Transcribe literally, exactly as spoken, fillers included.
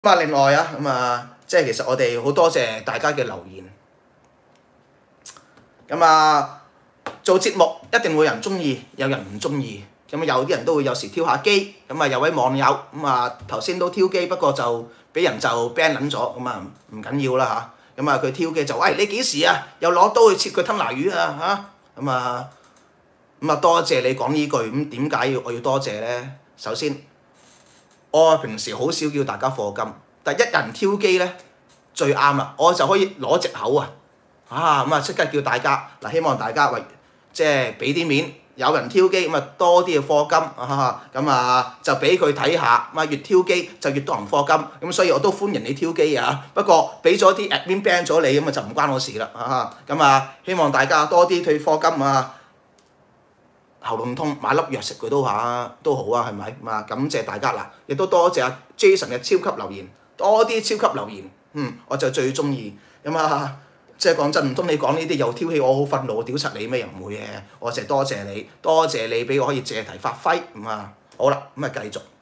咁啊，另外啊，咁啊，即係其實我哋好多謝大家嘅留言。咁啊，做節目一定會有人中意，有人唔中意。咁有啲人都會有時挑下機。咁啊，有位網友咁啊，頭先都挑機，不過就俾人就 ban 撚咗。咁啊，唔緊要啦嚇。咁啊，佢挑機就喂你幾時啊？又攞刀去切佢吞拿魚啊嚇！咁啊，咁啊多謝你講呢句。咁點解要我要多謝咧？首先，我平時好少叫大家課金，但一人挑機咧最啱啦，我就可以攞藉口啊！啊咁啊，即刻叫大家嗱，希望大家為即係俾啲面，有人挑機咁啊多啲嘅課金啊，咁啊就俾佢睇下，咁啊越挑機就越多人課金，咁所以我都歡迎你挑機啊！不過俾咗啲 admin ban 咗你，咁啊就唔關我事啦啊！咁啊希望大家多啲退課金啊！喉嚨痛買粒藥食佢都下都好啊，係咪？咁啊感謝大家啦，亦都多謝阿 Jason 嘅超級留言，多啲超級留言，嗯，我就最中意。咁啊，即係講真，唔通你講呢啲又挑起我好憤怒，屌柒你咩？又唔會嘅，我淨係多謝你，多謝你俾我可以借題發揮，咁啊好啦，咁啊繼續。